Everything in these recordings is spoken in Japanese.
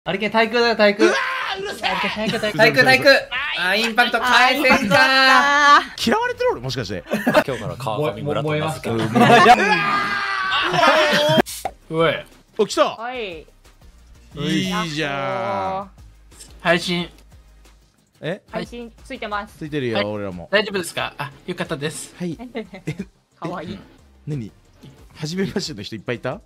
あれけ対空だよ対空。うわーうるせえ。対空。あインパクト返せんかー。嫌われてる俺もしかして。 今日から川上村と名付ける。 おい。 お来た。 はい。 いいじゃん。 配信。 配信ついてます。 ついてるよ俺らも。 大丈夫ですか？あ、よかったです。 はい。 かわいい。 何？初めましての人いっぱいいた？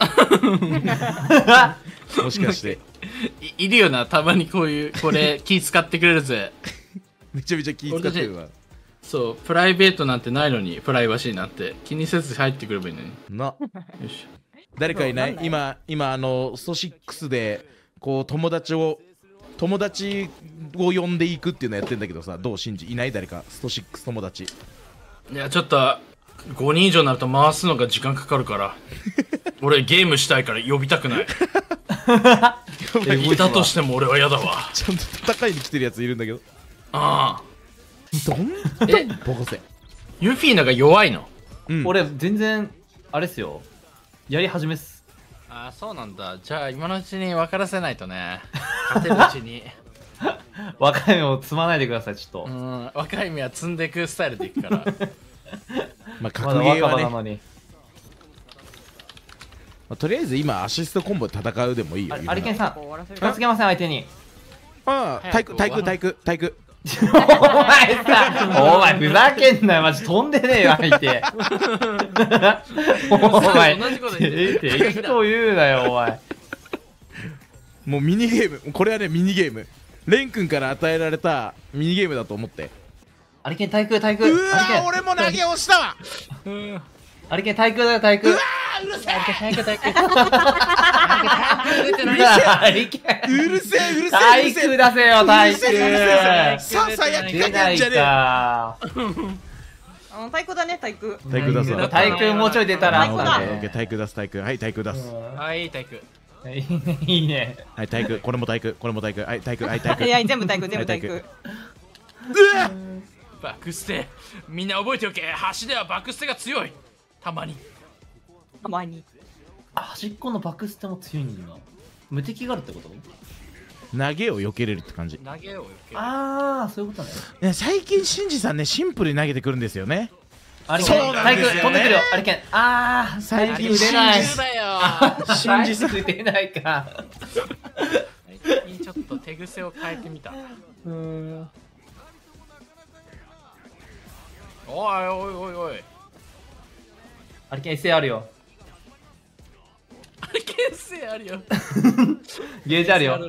もしかしているよな、たまにこういうこれ気使ってくれるぜ。 めちゃめちゃ気使ってるわ。 そう、プライベートなんてないのにプライバシーなんて気にせず入ってくればいいのにな。 よし、 誰かいない？今スト6でこう友達を呼んでいくっていうのやってんだけどさ、どう？シンジいない？誰かスト6友達。 いやちょっと5人以上になると回すのが時間かかるから俺ゲームしたいから呼びたくない。いたとしても俺は嫌だわ。 ちゃんと戦いに来てるやついるんだけど。 ああ、 どんボコせ。 ユフィナが弱いの？ 俺全然あれっすよ、やり始めっす。 ああそうなんだ。じゃあ今のうちに分からせないとね。勝てるうちに。 若いのを積まないでくださいちょっと。 若い目は積んでいくスタイルでいくから。 まあ格ゲーはね、とりあえず今アシストコンボで戦うでもいいよ。 アリケンさん気をつけません相手に。 ああ対空。 お前さ、お前ふざけんなよマジ。飛んでねえよ相手。お前適当言うなよお前。 もうミニゲーム、これはねミニゲーム、レン君から与えられたミニゲームだと思って。 アリケン対空。うわ俺も投げ押したわ。 アリケン対空だよ対空。うわうるせえ。 対空出せよ対空。 さあやっかけんじゃねえ。 対空だね対空。 対空出すわ。 対空もうちょい出たら。 対空出す対空。はい対空出す。 はい対空。 いいね。 はい対空。これも対空。はい対空。 いや全部対空。 バックステ、みんな覚えておけ。橋ではバックステが強い。たまに端っこのバックステも強いんだ。無敵があるってこと？ 投げを避けれるって感じ。 投げを避ける。 ああそういうことね。 ね。 最近シンジさんねシンプルに投げてくるんですよね。 アリケン対空飛んでくるよ。アリケン最近出ない。 シシンジさん出ないか。 最近ちょっと手癖を変えてみた。おい。 アリケン SA あるよ。 あれ、牽制あるよ。 ゲージあるよ。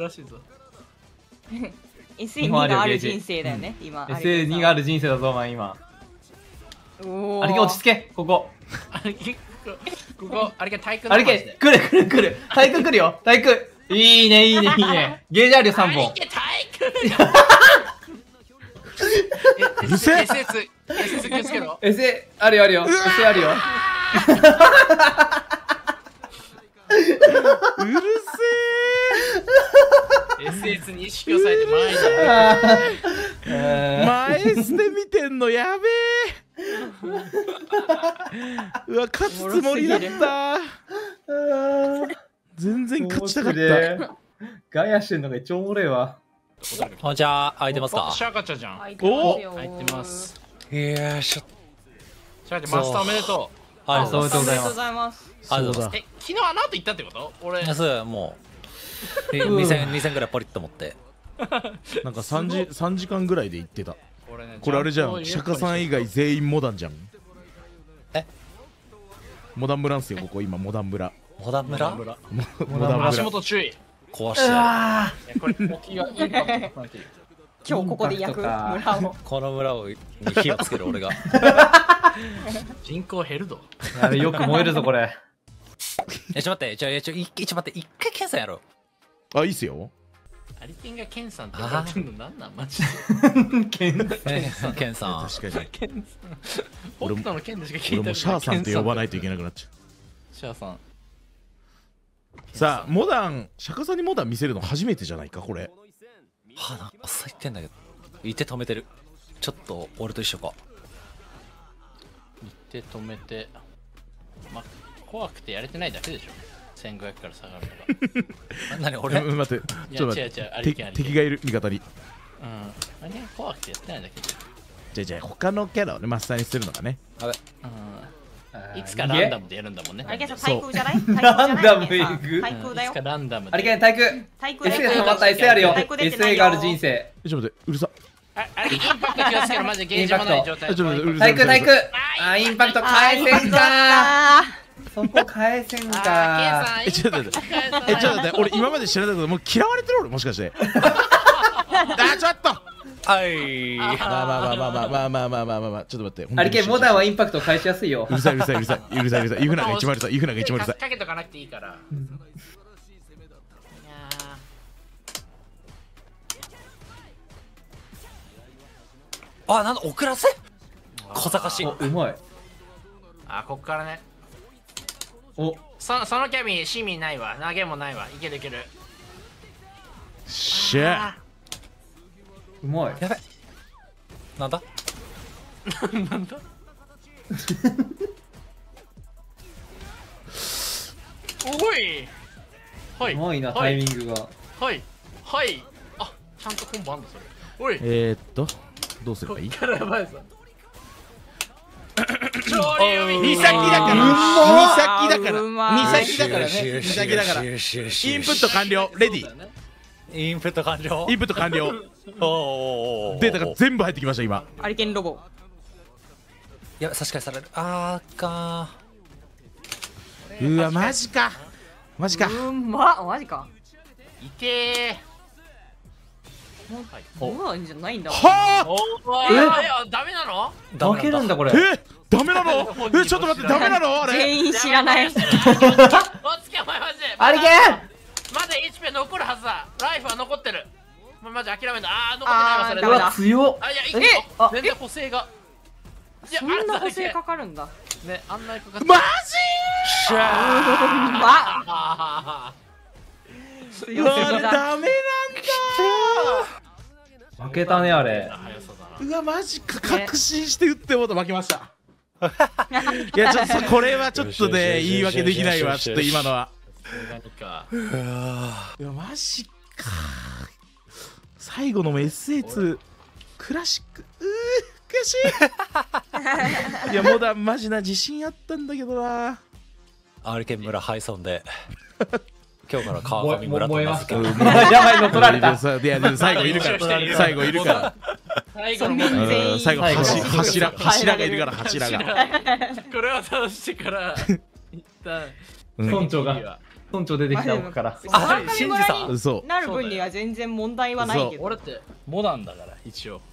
SE2 がある人生だよね今。 SA2 がある人生だぞお前今。アリケン落ち着け。ここアリケン対空。 アリケン来る。対空来るよ。対空いいね。ゲージあるよ3本。 アリケン対空。 うるせえ。 SS 気をつけろ。 SA あるよ。SA あるよ。 うるせえ。 SS に意識をされて前捨て見てんのやべえ。うわ勝つつもりだった。全然勝ちたかった。 ガヤしてんのが一応おもろいわ。 こんにちは、空いてますか？ シャカチャじゃん。 空いてます。 いやシャカチャマスターおめでとう。 はい、おめでとうございます。 ありがとうございます。 昨日あの後行ったってこと？俺もう2000ぐらいポリッと持って。 なんか3時間ぐらいで行ってた。これあれじゃん、釈迦さん以外全員モダンじゃん。モダン村んすよここ今。モダン村。 足元注意。 壊してやる。 これ大きいわ。 今日ここで焼く村を。 この村に火をつける俺が。 人口減るぞ。 やべよく燃えるぞこれ。 ちょっと待って、一回検査やろあいいっすよ。 アリケンがケンさんって言われてんのなんなんマジで。 ケンさん。 確かに。 北斗のケンでしか聞いたことない。 俺もシャアさんって呼ばないといけなくなっちゃう。 シャアさん。 さあモダン、釈迦さんにモダン見せるの初めてじゃないかこれ。 なんかそう言ってんだけど、いて止めてる。ちょっと俺と一緒か。 行って止めて。ま、怖くてやれてないだけでしょ。 1500から下がるのが。何俺？ 待って、ちょっと待って、敵がいる味方に。 何怖くてやってないんだけど。 じゃあ他のキャラをねマスターにするのがね。 いつかランダムでやるんだもんね。 あれけど対空じゃない？ ランダム行く。 対空だよ。 ランダム。 あれけん対空。SA 溜まった SA あるよ。SA がある人生。 ちょっと待って、うるさ。 あれインパクト気をつけろ、マジでゲージもない状態。 対空対空。あ、インパクト返せんか。そこ返せんか。 ちょっと待って、俺今まで知らないけど、もう嫌われてる俺もしかして。あ、ちょっと。 はい。 まあ、ちょっと待って。 あれけモダンはインパクト返しやすいよ。 うるさい。ユフナが一番うるさい。 かけとかなくていいから。 あ、なんだ、遅らせ小賢しい。 うまい。 あ、こっからね。 お、 そのキャビン、市民ないわ。投げもないわ。いけるいける。 しゃうまい。 やべ。なんだなんだおいはいうまいな、タイミングが。 はいあ、ちゃんとコンボあんだそれ。おいどうすればいい？ からやばいぞ。超いい読み。 岬だからね。インプット完了。レディ。 インプット完了。 データが全部入ってきました今。 アリケンロボ。 いや差し替えされる。あーかー。うわマジか。マジかいてそうじゃないんだ。 はあ。ダメなの？ 負けるんだこれ。 ダメなの？ちょっと待って、ダメなの？あれ全員知らない。 おつけお前マジで。 あれけまだ HP 残るはずだ。ライフは残ってる。マジ諦めた。残ってないわそれ。 うわ強っ。 あ、いやいいよ。全然補正が。 そんな補正かかるんだ。 ね、あんなにかかって。 マジ？ 強すぎだ。 ダメ負けたねあれ。 なんだ。うわマジか、確信して打ってもうと負けました。いやちょっとこれはちょっとね言い訳できないわ、ちょっと今のは。いやマジか。最後のSA2 クラシック、悔しい。いやモダンマジな自信あったんだけどな。 アリケン村ハイソンで今日から川上村と名付ける。 やばいの取られた。 いや最後いるから最後柱がいるから、柱が。 これは倒してから一旦村長出てきた奥から。 あ、シンジさん。 そうなる分には全然問題はないけど。 俺ってモダンだから一応。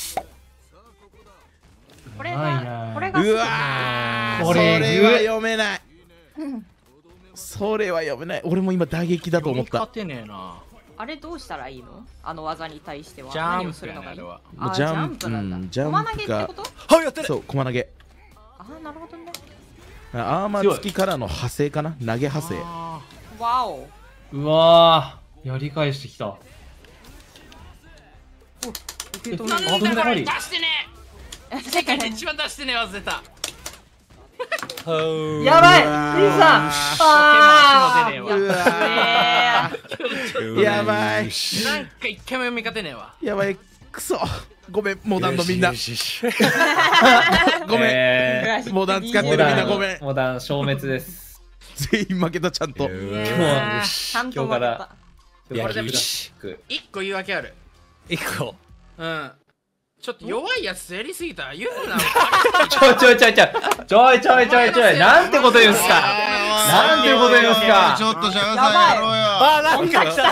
これうわがそれは読めない。それは読めない。俺も今打撃だと思った。 勝てねえな。 あれどうしたらいいの？あの技に対してはジャンプ何をするのがいい？ ジャンプなんだ。ジャンプか。 はい、やってる。 そう、駒投げ。 あ、なるほどね。 アーマー付きからの派生かな、投げ派生。 わお。 うわー、やり返してきた。 なんだこれ出してねえ。世界で一番出してねえ忘れた。 やばい、リンさん。あーやばい。 なんか一回も読み勝てねえわ。 やばい、クソ。ごめん、モダンのみんな。ごめん、モダン使ってるみんなごめん。 モダン消滅です。 全員負けた、ちゃんと。 ちゃんと負けた。 一個言い訳ある。 一個。 うん。ちょっと弱いやつやりすぎた。言うな。 ちょい、なんてこと言うんすか。なんてこと言うんすか。 ちょっとシャウさんやろうよ。 あ、なんか来た。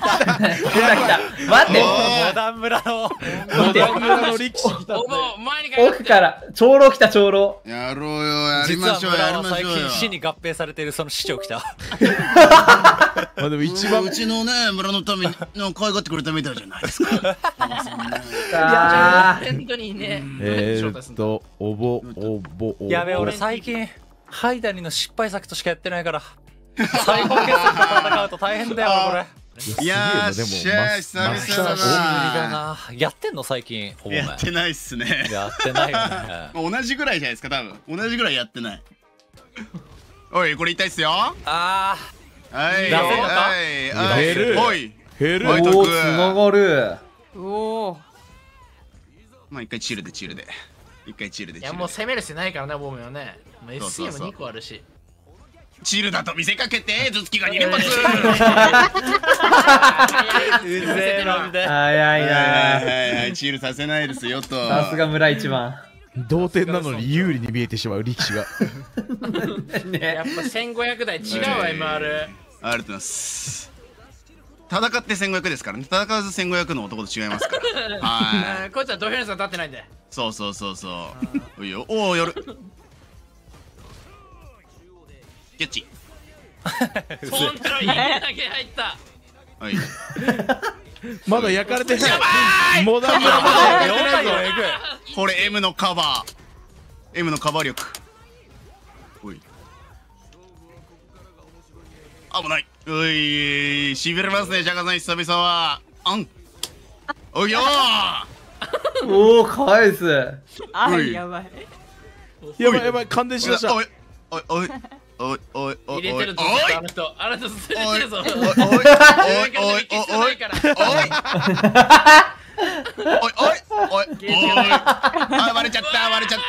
待って。 モダン村の力士来た。 奥から長老来た、長老。 やろうよ、やりましょう、やりましょうよ。 最近市に合併されているその市長来た。 まあでも一番うちのね村のための可愛がってくれたみたいじゃないですか。 本当にね。 やべえ、俺最近ハイダニの失敗作としかやってないから最高傑作と戦うと大変だよこれ。 いやー、しゃー、久々だな。 やってんの最近？ やってないっすね。 やってないよね。 同じぐらいじゃないですか、多分。同じぐらいやってない。 おい、これ痛いっすよ。 あはい。 出せんのかはい。 減るおい。 減る。 はいおお、つながる。 おお。 まあ一回チルで。一回チルで。 いやもう攻める必要ないからね、ボムよね。もうそうそうそう SCM2 個あるし。 チルだと見せかけて、頭突きが2連発。 うぜえマジで。 早いな。 はい、チルさせないですよと。 さすが村一番。 同点なのに有利に見えてしまう力士が。 やっぱ1500台違うわ、MR。 ありがとうございます。戦って1500ですからね。戦わず1500の男と違いますから。はい。 こいつはドフェンスが立ってないんで。 そう。おいよ。おお、夜。キャッチ。 本当にいいだけ入った。 はい。 まだ焼かれてない。モダンや村まだ焼かれてないぞ。 これ M のカバー。M のカバー力。おい。危ない。おい、しびれますね、ジャガさん久々は。おいよー。 おお、返す。 あおいやばい。 やばい、感電しだした。 おい。 入れてるぞ、あの人。あの人、ずれてるぞ。 おい。割れちゃった。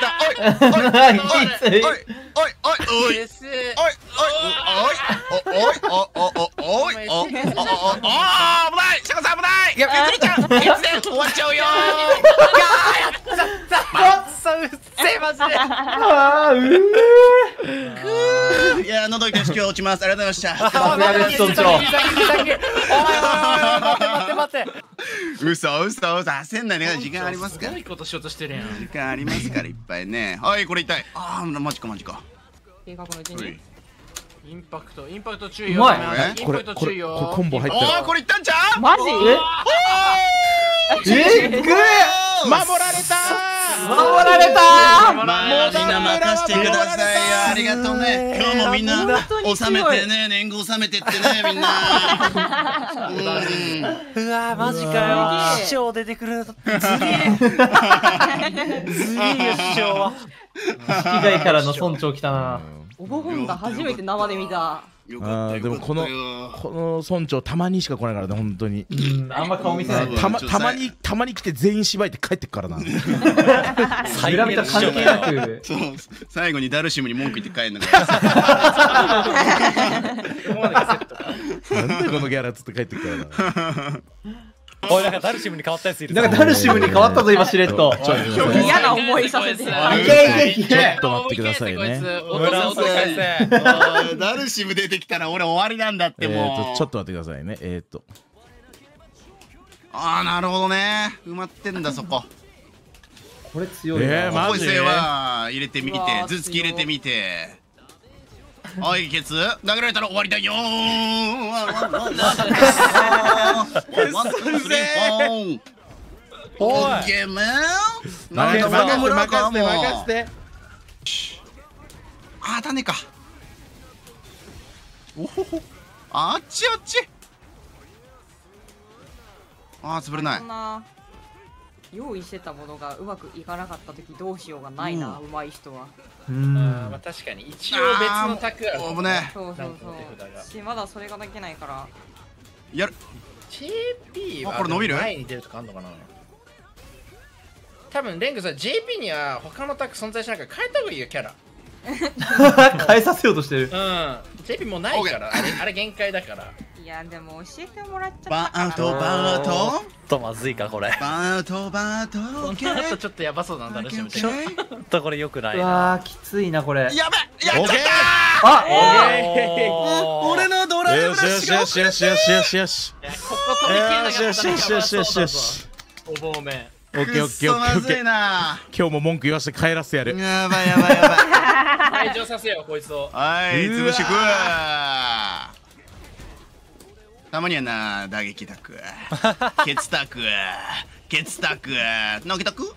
いや、喉痛いし今日落ちます。ありがとうございました。 さすがです村長。 待って。 嘘焦んないね。時間ありますから。 すごいことしようとしてるやん。 時間ありますからいっぱいね。はい、これ痛い。マジか。 計画のうちに。 インパクト注意よ。 うまいインパクト注意よ。 コンボ入ってる。 これいったんちゃう？ マジ？ ぐ守られた。 みんな任してくださいよ。ありがとうね。今日もみんな収めてね、年貢収めてってね、みんな。 うわマジかよ。師匠出てくる。ずりーよ師匠は。 式外からの村長来たな。 おぼほんが初めて生で見た。 でもこの村長たまにしか来ないからね、本当に。 あんま顔見せない。 たまに来て全員縛いて帰ってくからな。 村人関係なく。 最後にダルシムに文句言って帰るのが。 なんでこのギャラっつって帰ってくるからな。 おい、なんかダルシムに変わったやついる。 なんかダルシムに変わったぞ今しれっと。 嫌な思いさせて。 ちょっと待ってくださいね。 ダルシム出てきたら俺終わりなんだってもう。 ちょっと待ってくださいね。 なるほどね。埋まってんだそこ。 これ強いな。 マジでは入れてみて、頭突き入れてみて。はい、ケツ投げられたら終わりだよー。 おいゲーム任せて。 種か。あっち潰れない。 用意してたものがうまくいかなかった時どうしようがないな、うまい人は。 まあ確かに一応別の卓ある。 危ね。 そうまだそれができないからやる。 JP はこれ伸びる？ 前に出るとかあんのかな。多分レングさ JP には他のタック存在しないから変えた方がいいよキャラ。 変えさせようとしてる。 JP もうないからあれ限界だから。 いやでも教えてもらっちゃったバーンアウトとまずいかこれ。 バーンアウトちょっとやばそうなんだね。ちょっとこれ良くないな。 うわーきついなこれ。 やべやっちゃった俺のドライブラッシュがよし。 ここ飛び切れなかったらおぼうめ。 オッケー。 まずいな。 今日も文句言わせて帰らせてやる。 やばい。 退場させよこいつを。 はい、潰してく。たまにはな、打撃タク。ケツタク。投げタク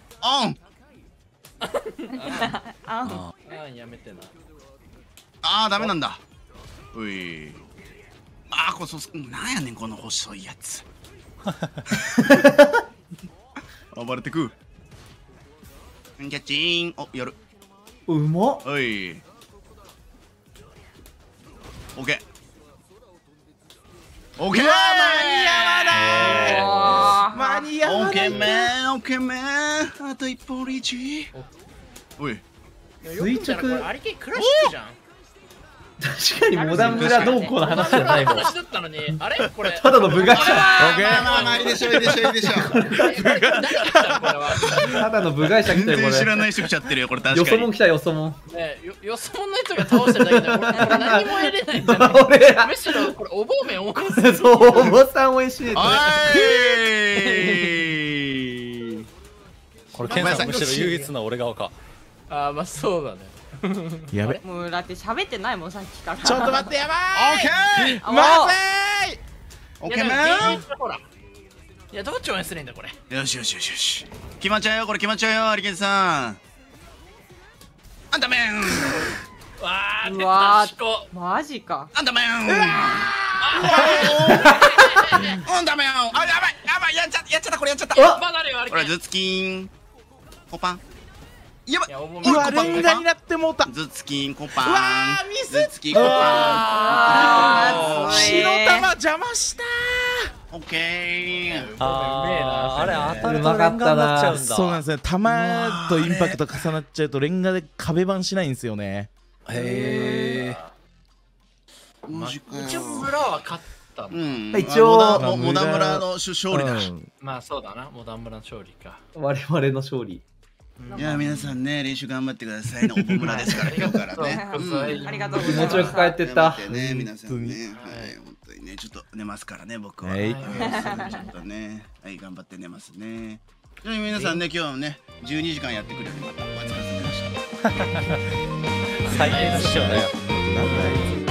やめてな。 ダメなんだ。うい。これなんやねんこの細いやつ。暴れてく。キャッチーン。やる。 うまっ。 おい。 オッケーオッケー。 うわ間に合わない。 オッケーメンオッケーメン。あと一本リーチ。おい垂直あれ系クラシックじゃん。 確かにモダン村どうこうの話じゃないもん。 話だったのに、あれこれ。 ただの部外者。 まあいいでしょいいでしょいいでしょ。 ただの部外者来たよこ全然知られ。 ない人来ちゃってるよこれ確かに。 よそもん来たよそもん。 ねよそ者の人が倒してるだけで俺何も得れないんじゃない。 俺らむしろこれお盆麺多かっそうお坊さん美味しい。 おいこれケンさんむしろ唯一の俺側か。 た。あまあそうだね。 やべ。 もうだって喋ってないもんさっきから。 ちょっと待って、やばオッケーあい。まずい。 オッケーメン。 ほら。いやどっち応援するんだこれ。 よしよしよしよし。決まっちゃうよこれ決まっちゃうよアリケンさん。あんためん。 わあ、 うわー出た思考。 マジか。 あんためん。あんためん。あやばいやばいやっちゃったこれやっちゃった。 まだあるよあれこれズツキンコパン。やばい。 いやお盆うわ、 コパンレンガになってもうた。 ズツキンコパン。 うわーミスズツキンコパあー白玉邪魔したン。オッケー。 あれ当たるうまかったなとレンガになっちゃうんだ。 そうなんですね。玉とインパクト重なっちゃうとレンガで壁板しないんですよね。 へえ。 マジかよ。 一応村は勝ったの。 うん。 一応モダ村の勝利だ。 うんまあそうだな、モダン村の勝利か。 我々の勝利。 いや皆さんね練習頑張ってくださいね。おぼ村ですから今日からね。 ありがとうございます。 気持ちよく帰ってった。 ね皆さんねはい本当にねちょっと寝ますからね僕は。 はいちょっとねはい頑張って寝ますね。ちなみに皆さんね今日はね12時間やってくれてまたお疲れ様でした。 最低の師匠だよ。 なんだあいつ。